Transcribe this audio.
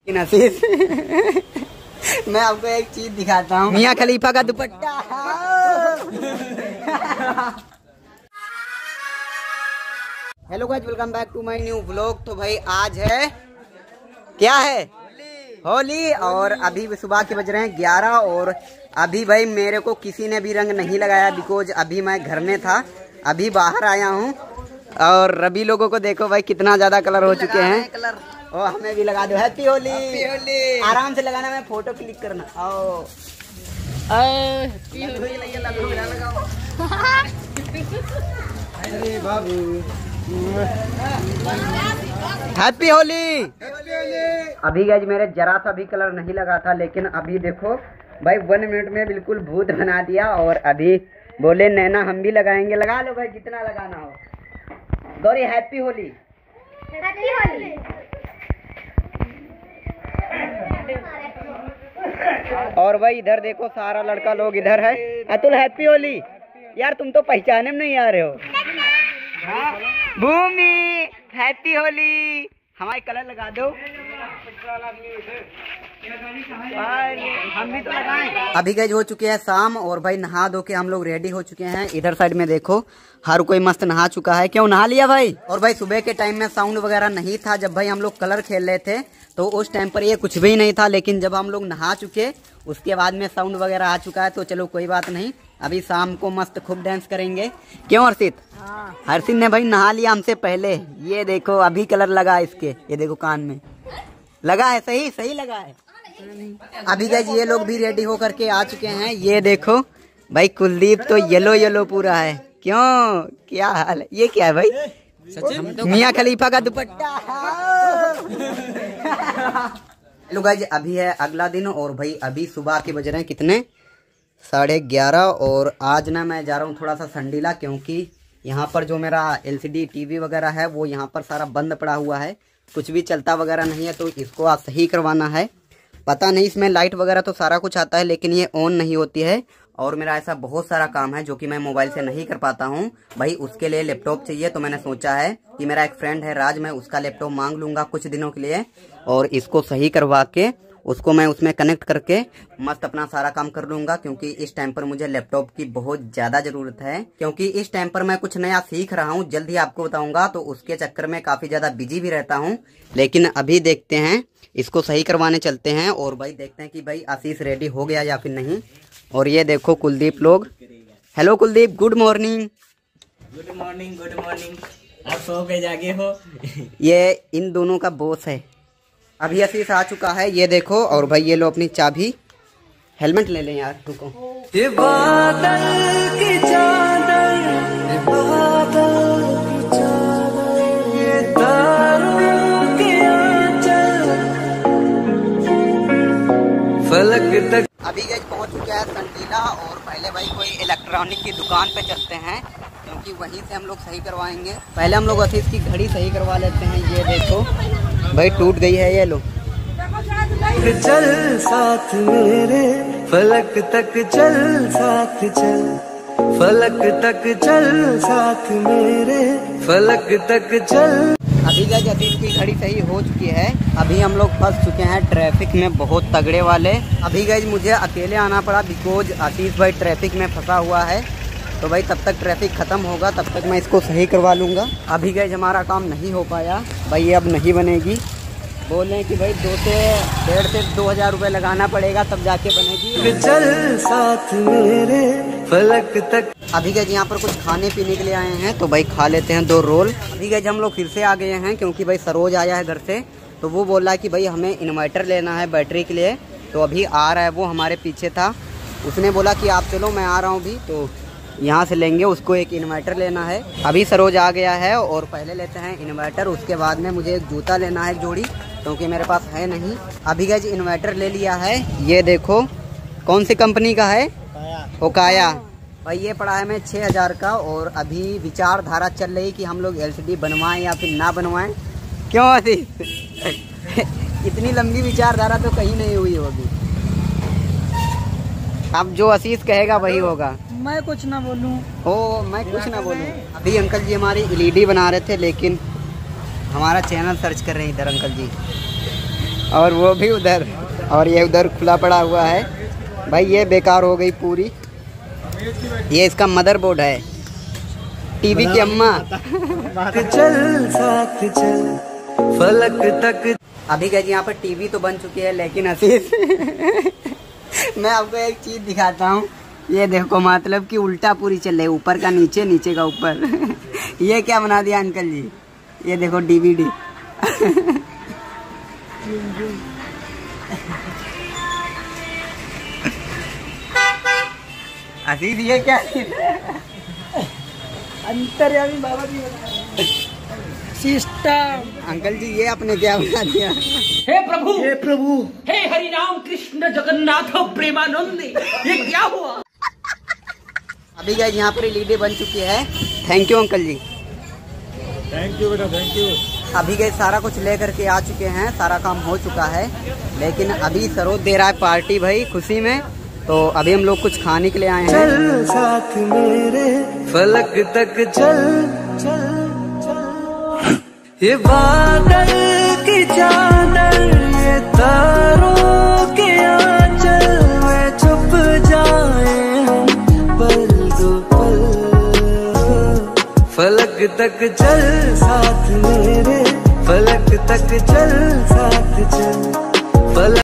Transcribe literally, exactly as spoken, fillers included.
नसीब मैं आपको एक चीज दिखाता हूँ, मियाँ खलीफा का दुपट्टा। Hello guys, welcome back to my new vlog. तो भाई आज है क्या है होली, और अभी सुबह के बज रहे हैं ग्यारह। और अभी भाई मेरे को किसी ने भी रंग नहीं लगाया, बिकॉज अभी मैं घर में था, अभी बाहर आया हूँ। और रवि लोगों को देखो भाई कितना ज्यादा कलर हो चुके हैं, और हमें भी लगा दो हैप्पी होली। होली आराम से लगाना, मैं फोटो क्लिक करना। आओ अरे बाबू हैप्पी होली। अभी गाइस मेरे जरा सा भी कलर नहीं लगा था, लेकिन अभी देखो भाई वन मिनट में बिल्कुल भूत बना दिया। और अभी बोले नैना हम भी लगाएंगे, लगा लो भाई जितना लगाना हो। गौरी हैप्पी होली। हैप्पी होली। और भाई इधर देखो सारा लड़का लोग इधर है। अतुल हैप्पी होली। यार तुम तो पहचाने में नहीं आ रहे हो। हाँ? भूमि हैप्पी होली। हमारे कलर लगा दो, हम भी तो लगाएं। अभी गए हो चुके हैं शाम, और भाई नहा धो के हम लोग रेडी हो चुके हैं। इधर साइड में देखो हर कोई मस्त नहा चुका है। क्यों नहा लिया भाई? और भाई सुबह के टाइम में साउंड वगैरह नहीं था, जब भाई हम लोग कलर खेल रहे थे तो उस टाइम पर ये कुछ भी नहीं था। लेकिन जब हम लोग नहा चुके उसके बाद में साउंड वगैरह आ चुका है, तो चलो कोई बात नहीं, अभी शाम को मस्त खूब डांस करेंगे। क्यों हर्षित? हाँ। हर्षित ने भाई नहा लिया हमसे पहले। ये देखो अभी कलर लगा इसके, ये देखो कान में लगा है। सही सही लगा है। अभी गाइस ये लोग भी रेडी होकर के आ चुके हैं। ये देखो भाई कुलदीप तो येलो येलो पूरा है। क्यों क्या हाल है? ये क्या है भाई? मियाँ खलीफा का दुपट्टा। हेलो गाइस अभी है अगला दिन, और भाई अभी सुबह के बज रहे हैं कितने, साढ़े ग्यारह। और आज ना मैं जा रहा हूँ थोड़ा सा संडीला, क्योंकि यहाँ पर जो मेरा एलसीडी टीवी वगैरह है वो यहाँ पर सारा बंद पड़ा हुआ है, कुछ भी चलता वगैरह नहीं है। तो इसको आज सही करवाना है। पता नहीं इसमें लाइट वगैरह तो सारा कुछ आता है, लेकिन ये ऑन नहीं होती है। और मेरा ऐसा बहुत सारा काम है जो कि मैं मोबाइल से नहीं कर पाता हूँ भाई। उसके लिए लैपटॉप चाहिए, तो मैंने सोचा है कि मेरा एक फ्रेंड है राज, मैं उसका लैपटॉप मांग लूंगा कुछ दिनों के लिए, और इसको सही करवा के उसको मैं उसमें कनेक्ट करके मस्त अपना सारा काम कर लूंगा। क्योंकि इस टाइम पर मुझे लैपटॉप की बहुत ज्यादा जरूरत है, क्योंकि इस टाइम पर मैं कुछ नया सीख रहा हूँ, जल्द ही आपको बताऊंगा। तो उसके चक्कर में काफी ज्यादा बिजी भी रहता हूँ। लेकिन अभी देखते हैं, इसको सही करवाने चलते हैं। और भाई देखते हैं कि भाई आशीष रेडी हो गया या फिर नहीं। और ये देखो कुलदीप लोग। Hello Kuldeep, good morning. Good morning good morning. आप सो के जागे हो? ये इन दोनों का बॉस है। अभी आशीष आ चुका है, ये देखो। और भाई ये लो अपनी चाबी। हेलमेट ले लें यार, रुको। ये बादल की चादर, ये बादल की चादर, ये तारों के आंचल, फलक तक। अभी गए पहुंच चुका है संडीला, और पहले भाई कोई इलेक्ट्रॉनिक की दुकान पे चलते हैं, क्योंकि वहीं से हम लोग सही करवाएंगे। पहले हम लोग आशीष की घड़ी सही करवा लेते हैं। ये देखो भाई टूट गई है, ये लो। चल साथ मेरे फलक तक चल, साथ चल फलक तक चल, साथ मेरे फलक तक चल। अभी गाइस आशीष की घड़ी सही हो चुकी है। अभी हम लोग फंस चुके हैं ट्रैफिक में, बहुत तगड़े वाले। अभी गाइस मुझे अकेले आना पड़ा, बिकॉज आशीष भाई ट्रैफिक में फंसा हुआ है। तो भाई तब तक ट्रैफिक खत्म होगा, तब तक मैं इसको सही करवा लूँगा। अभी गाइस हमारा काम नहीं हो पाया भाई, ये अब नहीं बनेगी। बोल रहे हैं कि भाई दो से डेढ़ से दो हजार रुपये लगाना पड़ेगा, तब जाके बनेगी। चल साथ मेरे फलक तक। अभी गाइस यहाँ पर कुछ खाने पीने के लिए आए हैं, तो भाई खा लेते हैं दो रोल। अभी गाइस हम लोग फिर से आ गए हैं, क्योंकि भाई सरोज आया है घर से, तो वो बोल रहा है कि भाई हमें इन्वर्टर लेना है बैटरी के लिए। तो अभी आ रहा है, वो हमारे पीछे था, उसने बोला कि आप चलो मैं आ रहा हूँ भी, तो यहाँ से लेंगे। उसको एक इन्वर्टर लेना है। अभी सरोज आ गया है, और पहले लेते हैं इन्वर्टर, उसके बाद में मुझे एक जूता लेना है एक जोड़ी, क्योंकि मेरे पास है नहीं। अभी गाइस इन्वर्टर ले लिया है। ये देखो कौन सी कंपनी का है? ओकाया। भाई ये पड़ा है मैं छः हज़ार का। और अभी विचारधारा चल रही कि हम लोग एलसीडी बनवाएं या फिर ना बनवाएं। क्यों आशीष? इतनी लंबी विचारधारा तो कहीं नहीं हुई होगी। अब जो आशीष कहेगा वही होगा। मैं कुछ ना बोलूं। ओ मैं कुछ ना बोलूं। अभी अंकल जी हमारी एलईडी बना रहे थे, लेकिन हमारा चैनल सर्च कर रहे हैं इधर अंकल जी। और वो भी उधर, और ये उधर खुला पड़ा हुआ है भाई। ये बेकार हो गई पूरी। ये इसका मदरबोर्ड है, टीवी की अम्मा। चल साथ चल फलक तक। अभी गए यहाँ पर टीवी तो बन चुकी है, लेकिन असीस मैं आपको एक चीज दिखाता हूँ। ये देखो, मतलब कि उल्टा पूरी चल रही है, ऊपर का नीचे, नीचे का ऊपर। ये क्या बना दिया अंकल जी? ये देखो डीवीडी। अजीज ये क्या अंतर्यामी बाबा जी सिस्टम। अंकल जी ये आपने क्या बना दिया? हे प्रभु, हे प्रभु, हे हरि राम कृष्ण जगन्नाथ प्रेमानंद, ये क्या हुआ? अभी गए यहाँ पर एलईडी बन चुकी है। Thank you uncle ji. Thank you बेटा, थैंक यू। अभी गए सारा कुछ ले करके आ चुके हैं, सारा काम हो चुका है, लेकिन अभी सरोज दे रहा है पार्टी भाई खुशी में। तो अभी हम लोग कुछ खाने के लिए आए हैं। चल साथ मेरे फलक तक चल चल चल, ये बादल की चादर, ये तारों के आंचल में छुप जाए हम पल दो पल। फलक तक चल साथ मेरे, फलक तक चल साथ चल फलक।